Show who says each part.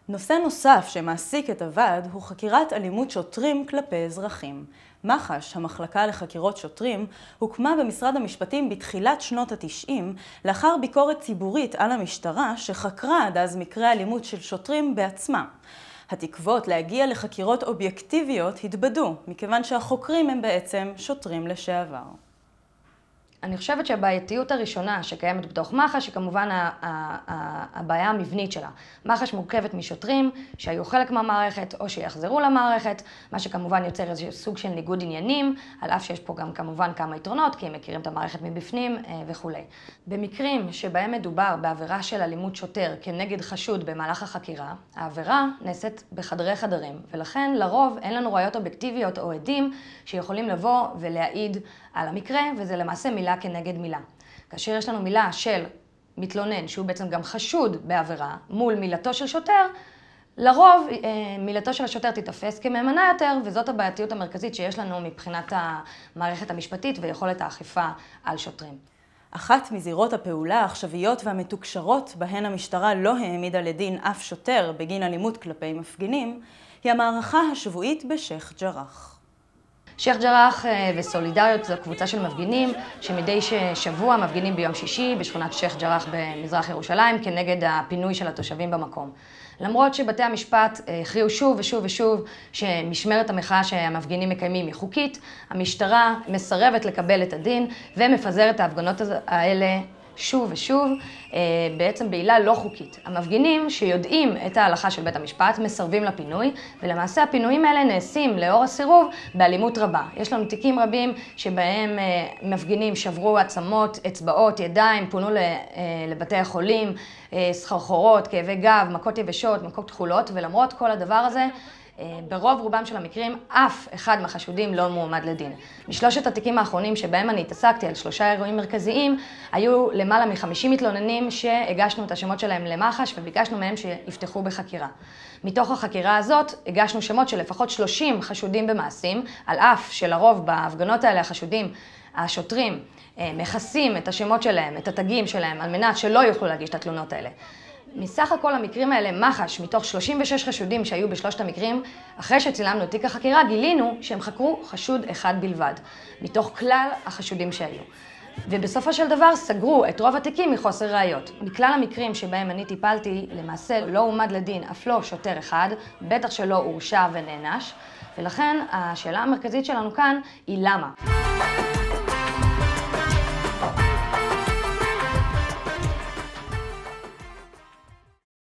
Speaker 1: נושא נוסף שמעסיק את הוועד הוא חקירת אלימות שוטרים כלפי אזרחים. מח"ש, המחלקה לחקירות שוטרים, הוקמה במשרד המשפטים בתחילת שנות ה-90, לאחר ביקורת ציבורית על המשטרה שחקרה עד אז מקרי אלימות של שוטרים בעצמה. התקוות להגיע לחקירות אובייקטיביות התבדו, מכיוון שהחוקרים הם בעצם שוטרים לשעבר.
Speaker 2: אני חושבת שהבעייתיות הראשונה שקיימת בתוך מח"ש היא כמובן הבעיה המבנית שלה. מח"ש מורכבת משוטרים שהיו חלק מהמערכת או שיחזרו למערכת, מה שכמובן יוצר איזה סוג של ניגוד עניינים, על אף שיש פה גם כמובן כמה יתרונות, כי הם מכירים את המערכת מבפנים וכו'. במקרים שבהם מדובר בעבירה של אלימות שוטר כנגד חשוד במהלך החקירה, העבירה נעשית בחדרי חדרים, ולכן לרוב אין לנו ראיות אובייקטיביות או עדים שיכולים לבוא ולהעיד על המקרה, וזה למעשה מילה כנגד מילה. כאשר יש לנו מילה של מתלונן, שהוא בעצם גם חשוד בעבירה, מול מילתו של שוטר, לרוב מילתו של השוטר תתפס כמהימנה יותר, וזאת הבעייתיות המרכזית שיש לנו מבחינת המערכת המשפטית ויכולת האכיפה על שוטרים.
Speaker 1: אחת מזירות הפעולה העכשוויות והמתוקשרות בהן המשטרה לא העמידה לדין אף שוטר בגין אלימות כלפי מפגינים, היא המערכה השבועית בשייח' ג'ראח.
Speaker 2: שייח' ג'ראח וסולידריות זו קבוצה של מפגינים שמדי שבוע מפגינים ביום שישי בשכונת שייח' ג'ראח במזרח ירושלים כנגד הפינוי של התושבים במקום. למרות שבתי המשפט הכריעו שוב ושוב ושוב שמשמרת המחאה שהמפגינים מקיימים היא חוקית, המשטרה מסרבת לקבל את הדין ומפזרת ההפגנות האלה שוב ושוב, בעצם בעילה לא חוקית. המפגינים שיודעים את ההלכה של בית המשפט מסרבים לפינוי, ולמעשה הפינויים האלה נעשים לאור הסירוב באלימות רבה. יש לנו תיקים רבים שבהם מפגינים שברו עצמות, אצבעות, ידיים, פונו לבתי החולים, סחרחורות, כאבי גב, מכות יבשות, מכות תכולות, ולמרות כל הדבר הזה, ברוב רובם של המקרים, אף אחד מהחשודים לא מועמד לדין. משלושת התיקים האחרונים שבהם אני התעסקתי על 3 אירועים מרכזיים, היו למעלה מ-50 מתלוננים שהגשנו את השמות שלהם למח"ש וביקשנו מהם שיפתחו בחקירה. מתוך החקירה הזאת הגשנו שמות של לפחות 30 חשודים במעשים, על אף שלרוב בהפגנות האלה השוטרים מכסים את השמות שלהם, את התגים שלהם, על מנת שלא יוכלו להגיש את התלונות האלה. מסך הכל המקרים האלה, מח"ש, מתוך 36 חשודים שהיו בשלושת המקרים, אחרי שצילמנו את תיק החקירה, גילינו שהם חקרו חשוד אחד בלבד, מתוך כלל החשודים שהיו. ובסופו של דבר סגרו את רוב התיקים מחוסר ראיות. מכלל המקרים שבהם אני טיפלתי, למעשה לא הועמד לדין אף לא שוטר אחד, בטח שלא הורשע ונענש, ולכן השאלה המרכזית שלנו כאן היא למה.